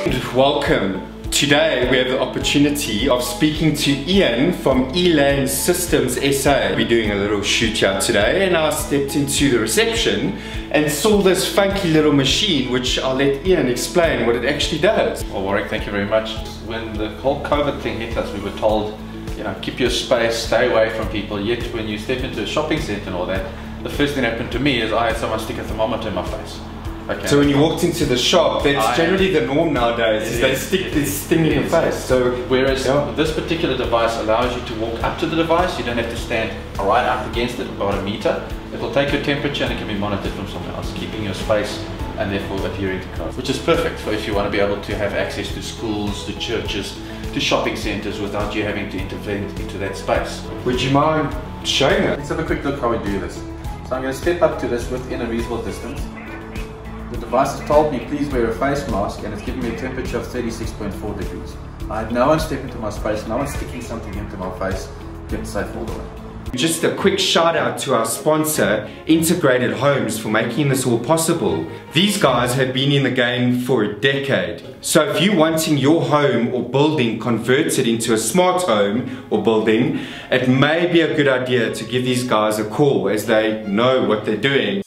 Welcome. Today we have the opportunity of speaking to Ian from Elane Systems SA. We're doing a little shoot here today, and I stepped into the reception and saw this funky little machine, which I'll let Ian explain what it actually does. Well, Warwick, thank you very much. When the whole COVID thing hit us, we were told, you know, keep your space, stay away from people. Yet when you step into a shopping centre and all that, the first thing that happened to me is I had someone stick a thermometer in my face. Okay. So when you walked into the shop, that's generally the norm nowadays, is they stick this thing in your face. So whereas this particular device allows you to walk up to the device, you don't have to stand right up against it, about a meter. It will take your temperature and it can be monitored from somewhere else, keeping your space and therefore adhering to code, which is perfect for if you want to be able to have access to schools, to churches, to shopping centres without you having to intervene into that space. Would you mind showing it? Let's have a quick look how we do this. So I'm going to step up to this within a reasonable distance. The device has told me please wear a face mask, and it's giving me a temperature of 36.4 degrees. I had no one step into my space, no one sticking something into my face, kept safe all the way. Just a quick shout out to our sponsor, Integrated Homes, for making this all possible. These guys have been in the game for a decade. So if you're wanting your home or building converted into a smart home or building, it may be a good idea to give these guys a call, as they know what they're doing.